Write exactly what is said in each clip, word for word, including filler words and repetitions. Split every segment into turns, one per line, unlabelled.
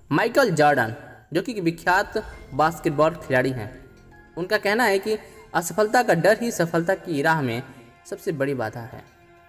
Michael Jordan, जो कि विख्यात बास्केटबॉल खिलाड़ी हैं, उनका कहना है कि असफलता का डर ही सफलता की राह में सबसे बड़ी बाधा है।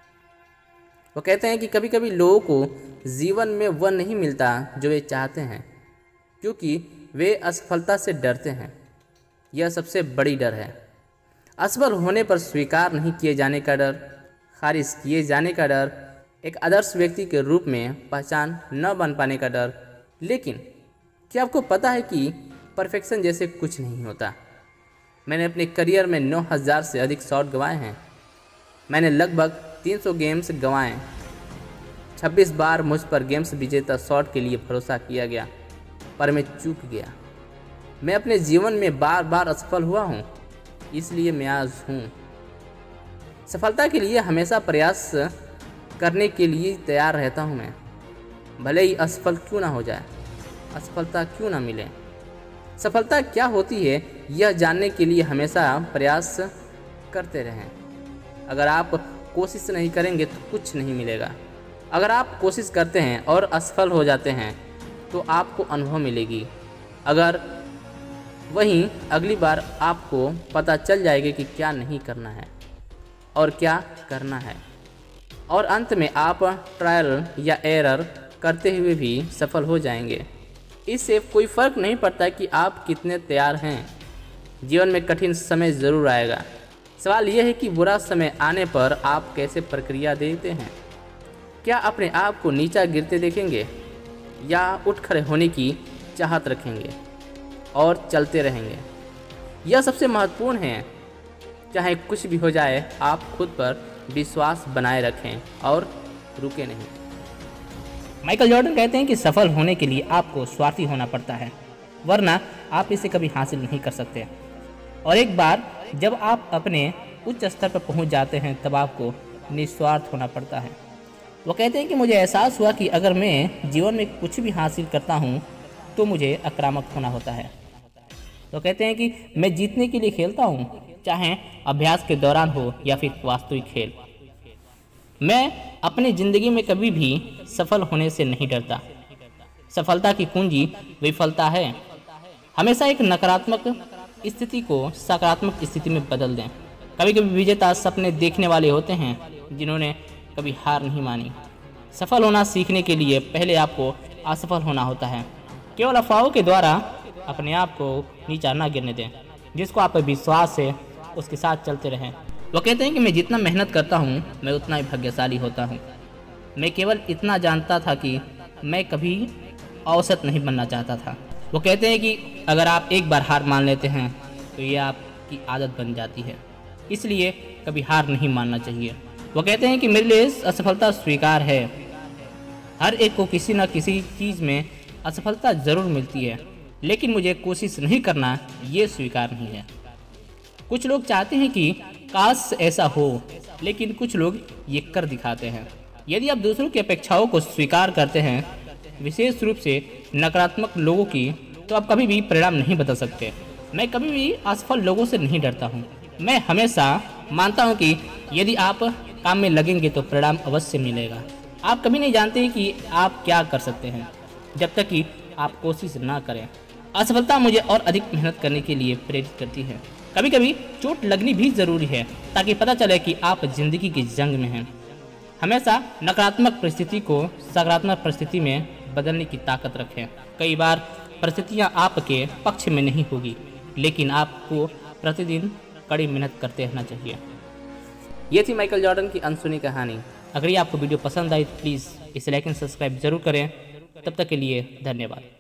वो कहते हैं कि कभी कभी लोगों को जीवन में वह नहीं मिलता जो वे चाहते हैं, क्योंकि वे असफलता से डरते हैं। यह सबसे बड़ी डर है। असफल होने पर स्वीकार नहीं किए जाने का डर, खारिज किए जाने का डर, एक आदर्श व्यक्ति के रूप में पहचान न बन पाने का डर। लेकिन क्या आपको पता है कि परफेक्शन जैसे कुछ नहीं होता। मैंने अपने करियर में नौ हज़ार से अधिक शॉट गंवाए हैं। मैंने लगभग तीन सौ गेम्स गंवाए। छब्बीस बार मुझ पर गेम्स विजेता शॉट के लिए भरोसा किया गया, पर मैं चूक गया। मैं अपने जीवन में बार बार असफल हुआ हूँ, इसलिए मैं आज हूँ। सफलता के लिए हमेशा प्रयास करने के लिए तैयार रहता हूँ मैं, भले ही असफल क्यों ना हो जाए, असफलता क्यों ना मिले। सफलता क्या होती है यह जानने के लिए हमेशा प्रयास करते रहें। अगर आप कोशिश नहीं करेंगे तो कुछ नहीं मिलेगा। अगर आप कोशिश करते हैं और असफल हो जाते हैं तो आपको अनुभव मिलेगी। अगर वहीं अगली बार आपको पता चल जाएगा कि क्या नहीं करना है और क्या करना है, और अंत में आप ट्रायल या एरर करते हुए भी सफल हो जाएंगे। इससे कोई फ़र्क नहीं पड़ता कि आप कितने तैयार हैं। जीवन में कठिन समय ज़रूर आएगा। सवाल यह है कि बुरा समय आने पर आप कैसे प्रक्रिया देते हैं। क्या अपने आप को नीचा गिरते देखेंगे या उठ खड़े होने की चाहत रखेंगे और चलते रहेंगे। यह सबसे महत्वपूर्ण है। चाहे कुछ भी हो जाए, आप खुद पर विश्वास बनाए रखें और रुके नहीं। माइकल जॉर्डन कहते हैं कि सफल होने के लिए आपको स्वार्थी होना पड़ता है, वरना आप इसे कभी हासिल नहीं कर सकते। और एक बार जब आप अपने उच्च स्तर पर पहुंच जाते हैं तब आपको निस्वार्थ होना पड़ता है। वो कहते हैं कि मुझे एहसास हुआ कि अगर मैं जीवन में कुछ भी हासिल करता हूं तो मुझे आक्रामक होना होता है। वो कहते हैं कि मैं जीतने के लिए खेलता हूं, चाहे अभ्यास के दौरान हो या फिर वास्तविक खेल। मैं अपनी ज़िंदगी में कभी भी सफल होने से नहीं डरता। सफलता की कुंजी विफलता है। हमेशा एक नकारात्मक स्थिति को सकारात्मक स्थिति में बदल दें। कभी कभी विजेता सपने देखने वाले होते हैं जिन्होंने कभी हार नहीं मानी। सफल होना सीखने के लिए पहले आपको असफल होना होता है। केवल अफवाहों के द्वारा अपने आप को नीचा ना गिरने दें। जिसको आप पर विश्वास है उसके साथ चलते रहें। वो कहते हैं कि मैं जितना मेहनत करता हूँ मैं उतना ही भाग्यशाली होता हूँ। मैं केवल इतना जानता था कि मैं कभी औसत नहीं बनना चाहता था। वो कहते हैं कि अगर आप एक बार हार मान लेते हैं तो ये आपकी आदत बन जाती है, इसलिए कभी हार नहीं मानना चाहिए। वो कहते हैं कि मेरे लिए असफलता स्वीकार है। हर एक को किसी न किसी चीज़ में असफलता ज़रूर मिलती है, लेकिन मुझे कोशिश नहीं करना ये स्वीकार नहीं है। कुछ लोग चाहते हैं कि काश ऐसा हो, लेकिन कुछ लोग ये कर दिखाते हैं। यदि आप दूसरों की अपेक्षाओं को स्वीकार करते हैं, विशेष रूप से नकारात्मक लोगों की, तो आप कभी भी परिणाम नहीं बदल सकते। मैं कभी भी असफल लोगों से नहीं डरता हूँ। मैं हमेशा मानता हूँ कि यदि आप काम में लगेंगे तो परिणाम अवश्य मिलेगा। आप कभी नहीं जानते कि आप क्या कर सकते हैं जब तक कि आप कोशिश ना करें। असफलता मुझे और अधिक मेहनत करने के लिए प्रेरित करती है। कभी कभी चोट लगनी भी ज़रूरी है ताकि पता चले कि आप जिंदगी की जंग में हैं। हमेशा नकारात्मक परिस्थिति को सकारात्मक परिस्थिति में बदलने की ताकत रखें। कई बार परिस्थितियाँ आपके पक्ष में नहीं होगी, लेकिन आपको प्रतिदिन कड़ी मेहनत करते रहना चाहिए। ये थी माइकल जॉर्डन की अनसुनी कहानी। अगर ये आपको वीडियो पसंद आई तो प्लीज़ इसे लाइक एंड सब्सक्राइब जरूर करें। तब तक के लिए धन्यवाद।